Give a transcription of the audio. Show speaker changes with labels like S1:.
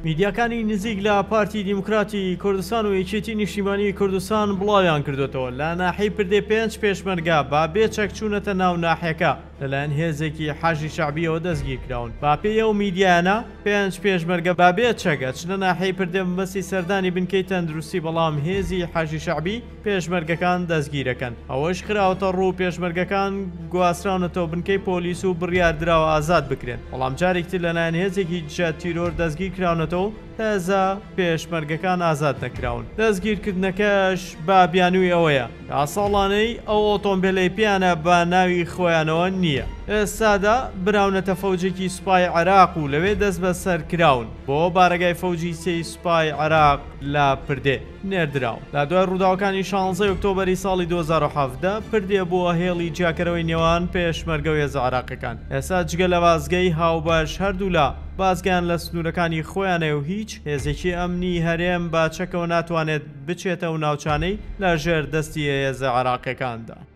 S1: میدیاکانی نزیک لە پارتی دیموکراتی کوردستان و یەکێتی نیشتیمانی کوردستان بڵاویان کردوتەوە لە ناحەی پردێ 5 پێشمەرگە با بێچەک چوونەتە ناو ناحیەکە لەلایەن هێزێکی حەشی شەعبیەوە دەستگیر کراون. با پێی ئەو میدیانە 5 پێشمەرگە با بێچەکە چنە ناحەی پردێ مەبەستی سەردانی بنکەی تەندروستی، بەڵام هێزی حەشی شەعبی پێشمەرگەکان دەستگیرەکەن. ئەوەش خراوەتە ڕوو پێشمەرگەکان گواستراونەتەوە بنکەی پۆلیس و بڕیاردراوە ئازاد بکرێن، بەڵام جارێکتر لەلایەن هێزێکی جە تیرۆر دەستگیر کراونەتەوە هێزە پێشمەرگەکان ئازاد نەکراون. دەستگیرکردنەکەش با بیانووی ئەوەیە تا ساڵانەی ئەو ئۆتۆمبیلەی پیانە بە ناوی خۆیانەوە نییە. ئێستادا براونەتە فەوجێکی سوپای عێراق و لەوێ دەست بە سەرکراون بۆ بارگای فەوجی سێی سوپای عێراق لە پردێ نێردراون. لە دوای ڕووداوەکانی 16 ئۆکتۆبەری ساڵی 2017 پردێ بووە هێڵی جیاکەرەوەی نێوان پێشمەرگە و هێزە عێراقیەکان. ئێستا جگە لە بازگەی هاوبەش هەردوو لە بازگیان لە سنوورەکانی خۆیانە و هیچ هێزێکی ئەمنی هەرێم باچەکەەوە ناتوانێت بچێتە و ناوچانەی لە ژێر دەستی هێزە عێراقیەکاندا.